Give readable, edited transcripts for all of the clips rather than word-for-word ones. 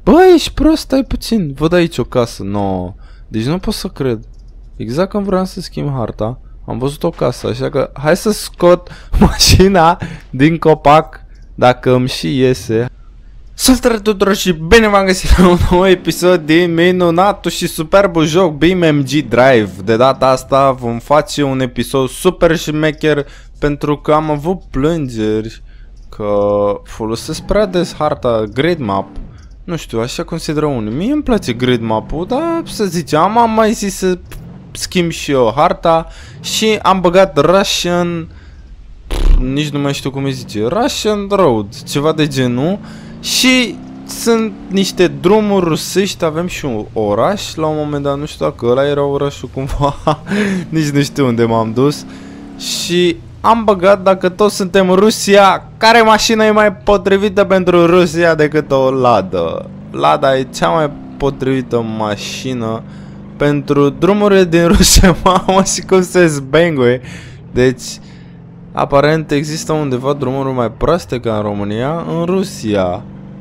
Bă, ești prost, stai puțin. Văd aici o casă nouă. Deci nu pot să cred. Exact când vreau să schimb harta, am văzut o casă, așa că hai să scot mașina din copac, dacă îmi și iese. Salutare tuturor și bine v-am găsit la un nou episod din minunatul și superbul joc BeamNG Drive. De data asta vom face un episod super șmecher pentru că am avut plângeri că folosesc prea des harta Grid Map. Nu știu, așa consideră unii. Mie îmi place Grid Map-ul, dar să zicem, am mai zis să schimb și eu harta și am băgat Russian, nici nu mai știu cum îi zice, Russian Road, ceva de genul. Și sunt niște drumuri rusești, avem și un oraș la un moment dat, nu știu dacă ăla era orașul cumva, nici nu știu unde m-am dus. Și am băgat, dacă toți suntem Rusia, care mașină e mai potrivită pentru Rusia decât o Lada? Lada e cea mai potrivită mașină pentru drumurile din Rusia, mamă, și cum se zbenguie. Deci, aparent există undeva drumuri mai proaste ca în România, în Rusia.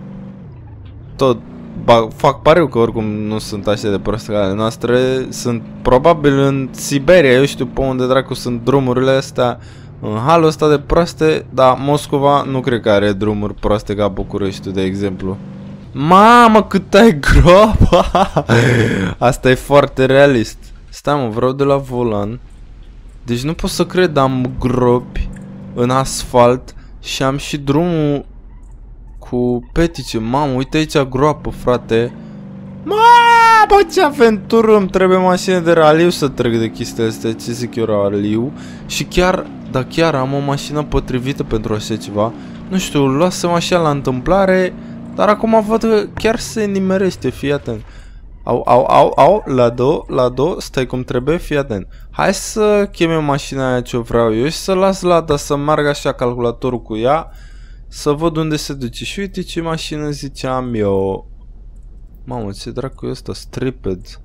Tot fac pariu că oricum nu sunt așa de proaste ca ale noastre. Sunt probabil în Siberia, eu știu pe unde dracu sunt drumurile astea în halul ăsta de proaste. Dar Moscova nu cred că are drumuri proaste ca București, de exemplu. Mamă, cât ai groapa! Asta e foarte realist. Stai mă, vreau de la volan. Deci nu pot să cred, am gropi în asfalt și am și drumul cu petice. Mamă, uite aici groapă, frate. Mamă, ce aventură! Îmi trebuie mașină de raliu să trec de chestiile astea. Ce zic eu, raliu? Și chiar, da, chiar am o mașină potrivită pentru așa ceva. Nu știu, luasem așa la întâmplare, dar acum văd că chiar se nimerește, fii atent. Au, Lado, stai cum trebuie, fii atent. Hai să cheme mașina aia ce vreau eu și să las Lada să meargă așa calculatorul cu ea, să văd unde se duce. Și uite ce mașină ziceam eu. Mamă, ce dracu e ăsta? Stripped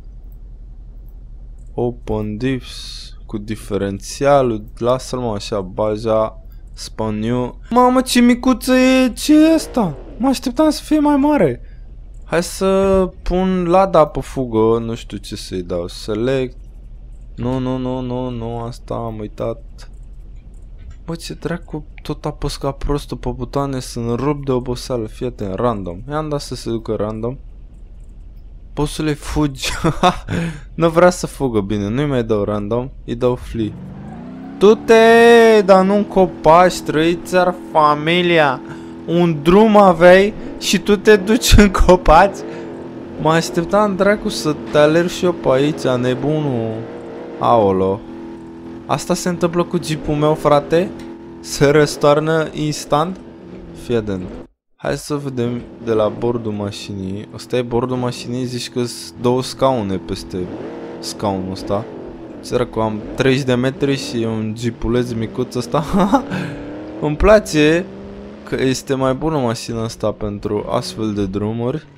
Open Diffs cu diferențialul. Lasă-l mă așa, baja spaniu. Mamă, ce micuță e, ce e asta? Mă așteptam să fie mai mare. Hai să pun Lada pe fugă, nu știu ce să-i dau. Select. Nu, asta am uitat. Bă, ce dracu, tot apăs ca prostul pe butoane, sunt rup de oboseală. Fii atent, random. I-am dat să se ducă random. Poți să le fugi. Nu vrea să fugă, bine, nu-i mai dau random, îi dau flee. Du-te, dar nu în copaci, trăiți-ar familia. Un drum aveai și tu te duci în copaci? Mă așteptam, dracu, să te alerg și eu pe aici, nebunul. Aolo. Asta se întâmplă cu jeepul meu, frate? Se răstoarnă instant? Fii atent. Hai să vedem de la bordul mașinii. Ăsta e bordul mașinii, zici că sunt două scaune peste scaunul ăsta. Săracu, am 30 de metri și un jeepuleț micuț ăsta. Îmi place că este mai bună mașina asta pentru astfel de drumuri.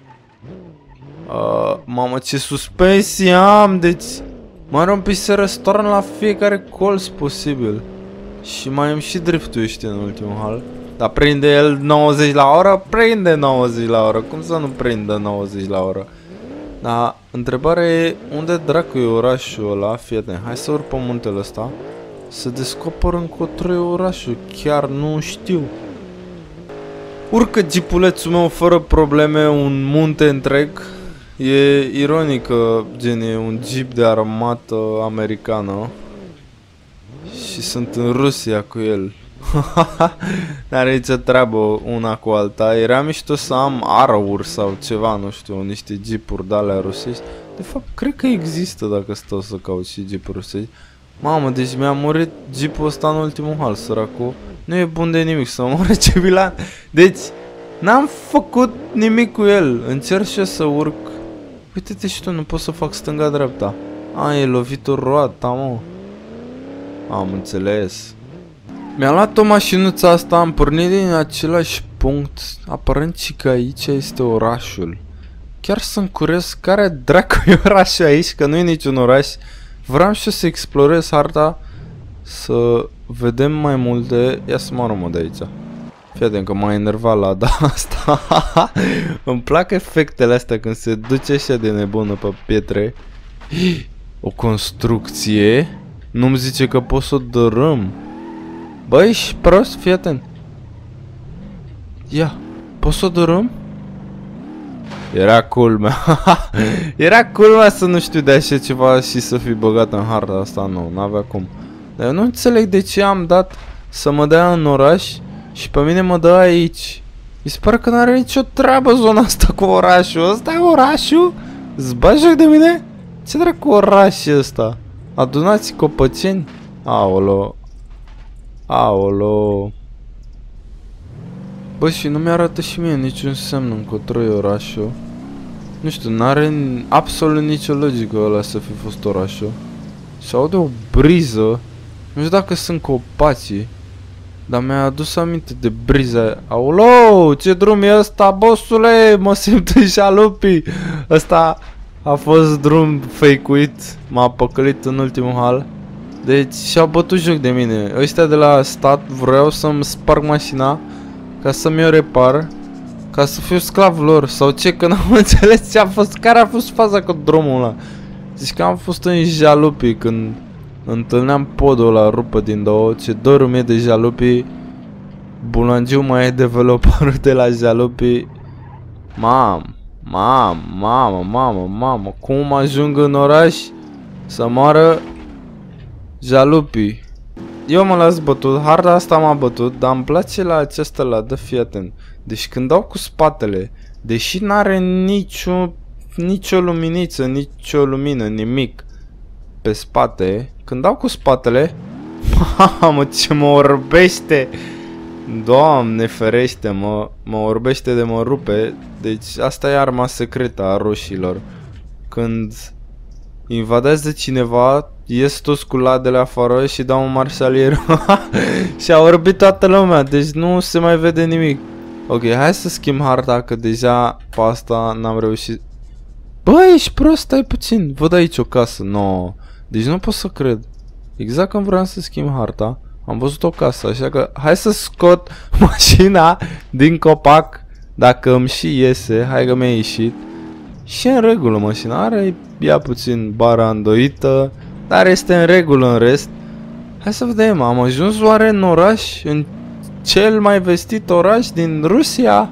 Mamă, ce suspensie am, deci mai rompi se răstoarnă la fiecare colț posibil. Și mai am și driftul, știi, în ultimul hal. Dar prinde el 90 la oră? Prinde 90 la oră. Cum să nu prindă 90 la oră? Dar întrebarea e, unde dracu e orașul ăla? Fii atent, hai să urc pe muntele ăsta să descoper încotro e orașul. Chiar nu știu. Urcă jeepulețul meu fără probleme un munte întreg. E ironic că gen e un jeep de armată americană și sunt în Rusia cu el. N-are nicio treabă una cu alta. Era mișto să am arăuri sau ceva, nu știu, niște jeepuri de-alea rusești. De fapt, cred că există dacă stau să caut și jeepuri rusești. Mamă, deci mi-a murit jeepul ăsta în ultimul hal, săracu. Nu e bun de nimic să moare civilan. Deci, n-am făcut nimic cu el. Încerc și eu să urc. Uite-te și tu, nu pot să fac stânga-dreapta. E lovitul roata, mă. Am înțeles. Mi-am luat o mașinuță asta, am pornit din același punct. Aparent și că aici este orașul. Chiar sunt curios care dracu e orașul aici, că nu e niciun oraș. Vreau și eu să explorez harta, să vedem mai multe. Ia să mă aromă de aici. Fii atent că m-a enervat la asta. Îmi plac efectele astea când se duce așa de nebună pe pietre. O construcție. Nu-mi zice că pot să o dărâm. Băi, ești prost? Fii atent. Ia, pot să o dărâm? Era culmea. Era culmea să nu știu de așa ceva și să fi băgat în harta asta. Nu, n-avea cum. Dar eu nu înțeleg de ce am dat să mă dea în oraș și pe mine mă dă aici. Mi se pare că n-are nicio treabă zona asta cu orașul. Ăsta e orașul? Îți bagi joc de mine? Ce dracu oraș e ăsta? Adunați copăceni? Aolo. Aolo. Bă, și nu mi-arată și mie niciun semn încotro e orașul. Nu știu, n-are absolut nicio logică ăla să fi fost orașul. Și aude o briză. Nu știu dacă sunt copacii. Dar mi-a adus aminte de briza. Aolou, ce drum e ăsta, bossule? Mă simt în jalupii. Ăsta a fost drum fake-uit. M-a păcălit în ultimul hal. Deci și-au bătut joc de mine. Ăștia de la stat vreau să-mi sparg mașina ca să-mi o repar, ca să fiu sclav lor. Sau ce, că n-am înțeles ce a fost. Care a fost faza cu drumul ăla? Zici că am fost în jalupii când întâlneam podul ăla rupă din două. Ce dor mie de jalupii. Bulangiu mai e developerul de la jalupii. Mamă, cum ajung în oraș să moară jalupii? Eu mă las bătut, harta asta m-a bătut, dar îmi place la acesta la, dă fii atent. Deci când dau cu spatele, deși n-are nicio luminiță, nicio lumină, nimic pe spate, când dau cu spatele, mamă, ce mă orbește! Doamne ferește, mă orbește de mă rupe. Deci asta e arma secretă a roșilor. Când invadează cineva, ies toți cu ladele afară și dau un marșalier. Și a orbit toată lumea, deci nu se mai vede nimic. Ok, hai să schimb harta, că deja pe asta n-am reușit. Bă, ești prost, stai puțin. Văd aici o casă, no. Deci nu pot să cred. Exact când vreau să schimb harta, am văzut o casă, așa că hai să scot mașina din copac. Dacă îmi și iese, hai că mi-a ieșit. Și în regulă mașina, are ea puțin bara îndoită, dar este în regulă în rest. Hai să vedem, am ajuns oare în oraș? În cel mai vestit oraș din Rusia?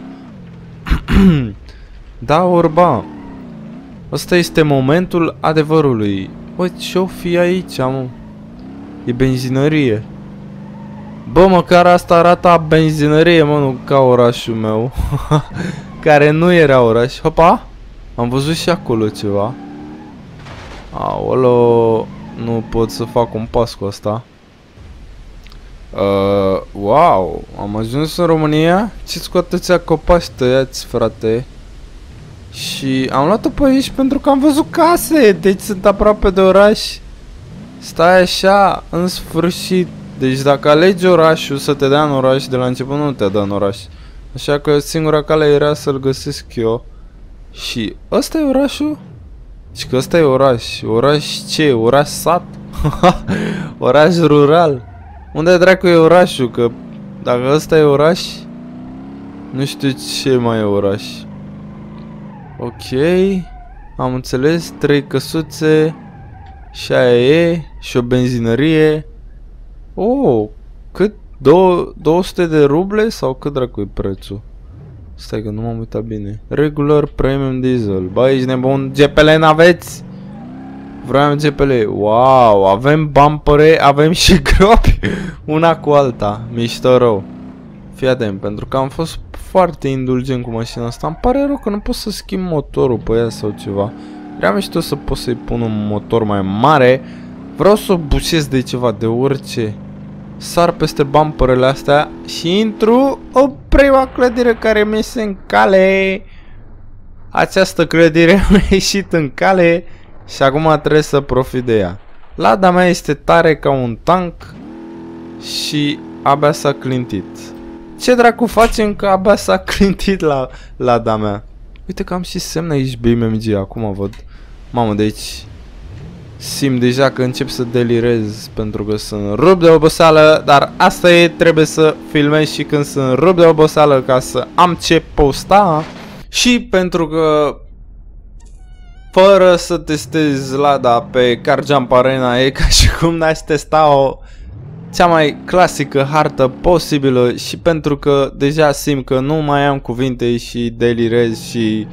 Da, orba. Ăsta este momentul adevărului. Bă, ce-o fi aici, mă? E benzinărie. Bă, măcar asta arată benzinărie, mă, nu ca orașul meu. Care nu era oraș. Hopa! Am văzut și acolo ceva. Aolo, nu pot să fac un pas cu asta. Wow, am ajuns în România. Ce-ți cu atâția copaci tăiați, frate? Și am luat-o pe aici pentru că am văzut case. Deci sunt aproape de oraș. Stai așa, în sfârșit. Deci dacă alegi orașul să te dea în oraș, de la început nu te dă în oraș. Așa că singura cale era să-l găsesc eu. Și ăsta e orașul? Și că ăsta e oraș. Oraș ce? Oraș sat? Oraș rural? Unde dracu e orașul? Că dacă ăsta e oraș, nu știu ce mai e oraș. Ok, am înțeles. 3 căsuțe și aia e. Și o benzinărie. Oh, cât? 200 de ruble? Sau cât dracu e prețul? Stai că nu m-am uitat bine. Regular Premium Diesel. Bă, ești nebun? GPL n-aveți? Vreau GPL. Wow, avem bumpere, avem și gropi. Una cu alta. Mișto rău. Fii atent, pentru că am fost foarte indulgent cu mașina asta. Îmi pare rău că nu pot să schimb motorul pe ea sau ceva. Vreau mișto să pot să-i pun un motor mai mare. Vreau să o bușesc de ceva, de orice. Sar peste bumperele astea și intru în prima clădire care mi iese în cale. Această clădire mi-a ieșit în cale și acum trebuie să profit de ea. Lada mea este tare ca un tank și abia s-a clintit. Ce dracu facem că abia s-a clintit la lada mea? Uite că am și semn aici BMG, acum văd. Mamă, deci simt deja că încep să delirez pentru că sunt rupt de oboseală, dar asta e, trebuie să filmez și când sunt rupt de oboseală ca să am ce posta. Și pentru că fără să testez Lada pe Car Jump Arena e ca și cum n-aș testa-o cea mai clasică hartă posibilă și pentru că deja simt că nu mai am cuvinte și delirez și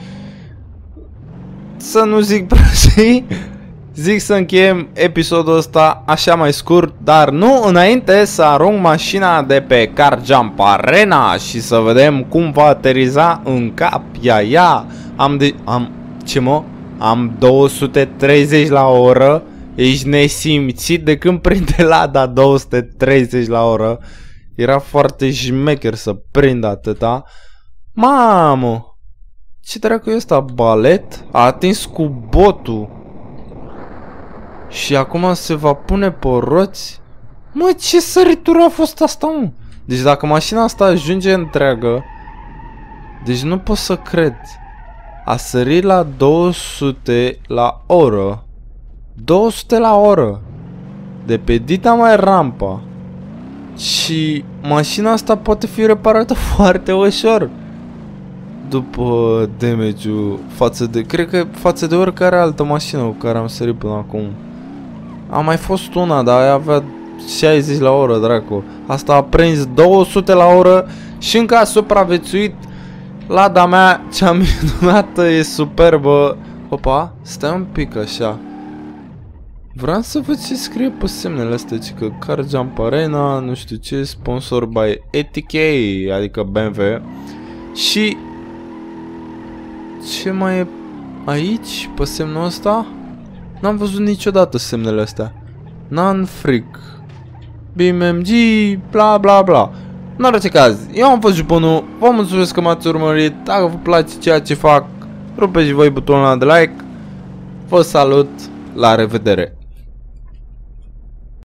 să nu zic prostii, zic să încheiem episodul ăsta așa mai scurt, dar nu înainte să arunc mașina de pe Car Jump Arena și să vedem cum va ateriza în cap. Am 230 la oră. Ești nesimțit de când prinde Lada 230 la oră. Era foarte șmecher să prind atâta. Mamă! Ce dracu e ăsta? Balet? A atins cu botul. Și acum se va pune pe roți? Mă, ce săritură a fost asta, mă? Deci dacă mașina asta ajunge întreagă, deci nu pot să cred. A sărit la 200 la oră. 200 la oră. De pe dita mai rampa. Și mașina asta poate fi reparată foarte ușor. După damage-ul față de... Cred că față de oricare altă mașină cu care am sărit până acum. A mai fost una, dar aia avea 60 la oră, dracu. Asta a prins 200 la oră și încă a supraviețuit. Lada mea cea minunată, e superbă. Opa, stai un pic așa. Vreau să văd ce scrie pe semnele astea, că Car Jump Arena, nu știu ce, sponsor by ATK, adică BMW. Și ce mai e aici, pe semnul ăsta? N-am văzut niciodată semnele astea. Non-freak, BMG, bla bla bla. În orice caz, eu am fost Juponu, vă mulțumesc că m-ați urmărit. Dacă vă place ceea ce fac, rupeți și voi butonul ăla de like. Vă salut, la revedere!